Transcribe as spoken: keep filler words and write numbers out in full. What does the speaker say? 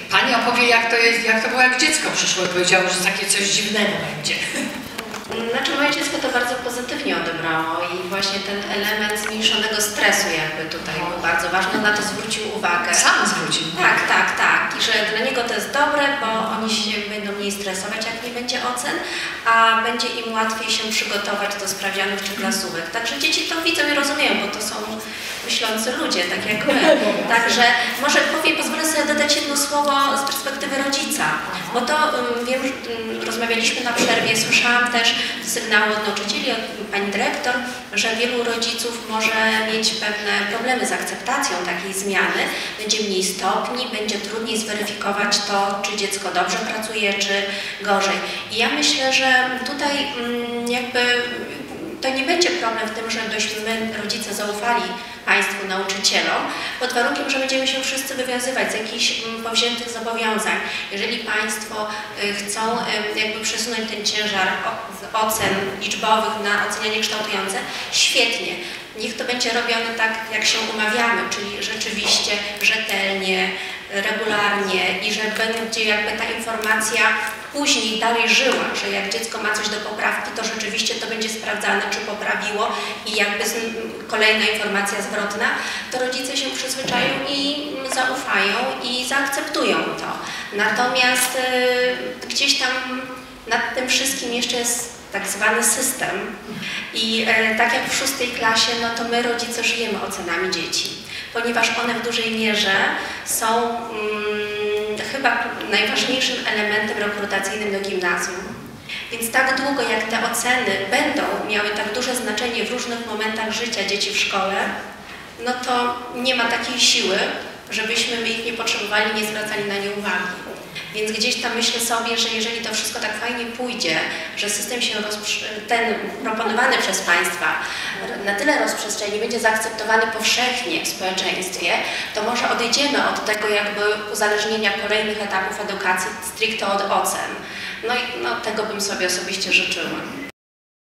Pani opowie, jak to jest, jak to było, jak dziecko przyszło i powiedziało, że takie coś dziwnego będzie. Znaczy moje dziecko to bardzo pozytywnie odebrało i właśnie ten element zmniejszonego stresu jakby tutaj był bardzo ważny, na to zwrócił uwagę. Sam zwrócił. Tak, tak, tak. I że dla niego to jest dobre, bo oni się będą mniej stresować, jak nie będzie ocen, a będzie im łatwiej się przygotować do sprawdzianów czy klasówek. Także dzieci to widzą i rozumieją, bo to są myślący ludzie, tak jak my. Także może powiem, pozwolę sobie dodać jedno słowo z perspektywy rodzica, bo to um, wiem, um, rozmawialiśmy na przerwie, słyszałam też sygnały od nauczycieli, od pani dyrektor, że wielu rodziców może mieć pewne problemy z akceptacją takiej zmiany, będzie mniej stopni, będzie trudniej zweryfikować to, czy dziecko dobrze pracuje, czy gorzej. I ja myślę, że tutaj um, jakby to nie będzie problem w tym, żebyśmy my, rodzice, zaufali Państwu, nauczycielom, pod warunkiem, że będziemy się wszyscy wywiązywać z jakichś m, powziętych zobowiązań. Jeżeli Państwo y, chcą y, jakby przesunąć ten ciężar o, z ocen liczbowych na ocenianie kształtujące, świetnie. Niech to będzie robione tak, jak się umawiamy, czyli rzeczywiście, rzetelnie, regularnie i że będzie jakby ta informacja później dalej żyła, że jak dziecko ma coś do poprawki, to rzeczywiście to będzie sprawdzane, czy poprawiło i jakby kolejna informacja zwrotna, to rodzice się przyzwyczają i zaufają i zaakceptują to. Natomiast y, gdzieś tam nad tym wszystkim jeszcze jest tak zwany system i e, tak jak w szóstej klasie, no to my rodzice żyjemy ocenami dzieci, ponieważ one w dużej mierze są mm, chyba najważniejszym elementem rekrutacyjnym do gimnazjum. Więc tak długo jak te oceny będą miały tak duże znaczenie w różnych momentach życia dzieci w szkole, no to nie ma takiej siły, żebyśmy my ich nie potrzebowali, nie zwracali na nie uwagi. Więc gdzieś tam myślę sobie, że jeżeli to wszystko tak fajnie pójdzie, że system się ten proponowany przez Państwa na tyle rozprzestrzeni, będzie zaakceptowany powszechnie w społeczeństwie, to może odejdziemy od tego jakby uzależnienia kolejnych etapów edukacji stricte od ocen. No i no, tego bym sobie osobiście życzyła.